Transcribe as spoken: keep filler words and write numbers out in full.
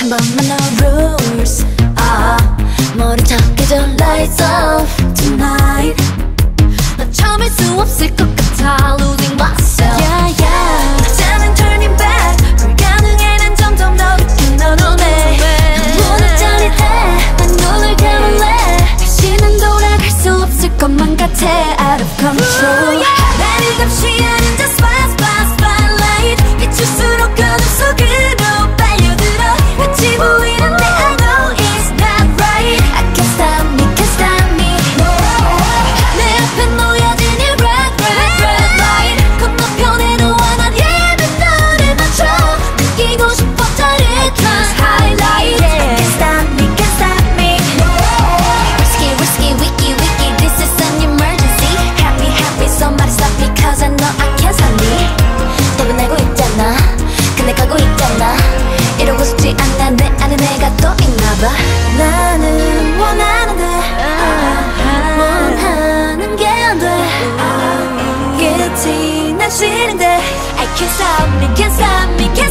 번만 no rules. 아, 머리 탁해져 lights off tonight. 너 참을 수 없을 것 같아 losing myself. Yeah, yeah. 이제는 turning back. 불가능해 난 점점 더 깊게 널 원해. 너무나 짜릿해. 난 눈을 감을래. 다시는 돌아갈 수 없을 것만 같아 out of control. 나를 감시 하는 저 spot spot spotlight. 비출수록 어둠 속으로 빨려들어. 같이 보이는데 I know it's not right. I can't stop me, can't stop me. 내 앞에 놓여진 이 red red red light. 건너편에 너와 난 예민 너를 맞춰. 느끼고 싶어 짜릿한 highlight. I can't stop me, can't stop me. Risky risky wicky wicky this is an emergency. Happy happy somebody stop me cause I know I can't stop me. 답은 알고 있잖아. 근데 가고 있잖아. 이러고 싶지 않아. 내 안에 내가 또 있나봐. 나는 원하는데 원하는 게 안 돼. 끝이 난 싫은데 I can't stop me, can't stop me, can't